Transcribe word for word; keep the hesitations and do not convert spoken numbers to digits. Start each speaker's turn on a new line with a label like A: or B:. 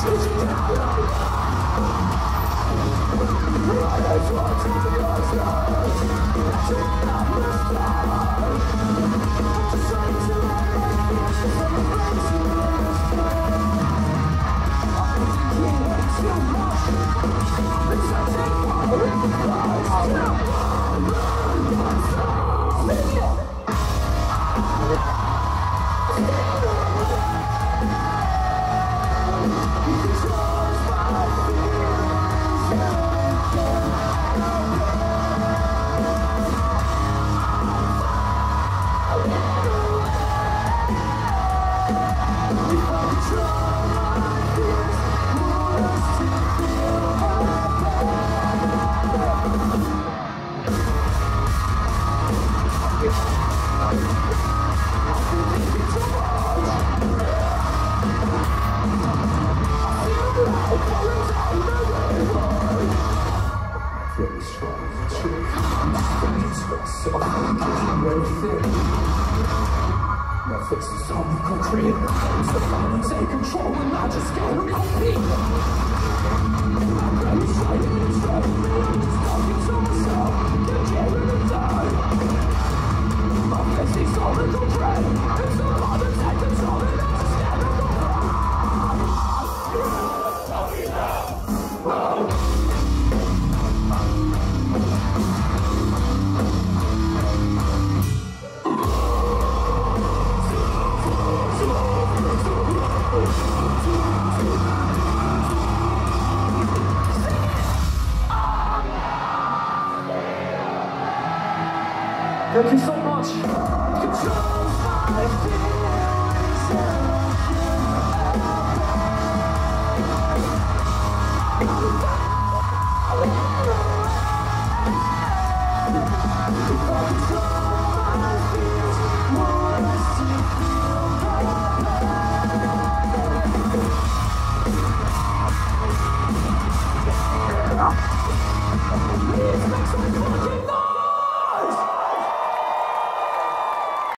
A: Netflix is all you can create. It's the fun and take control and not just get to compete. I'm ready to try to instead of me. Just talking to myself, get carried and die. My face is all in the brain. It's so hard to take control and not just get to Thank you so much. Control my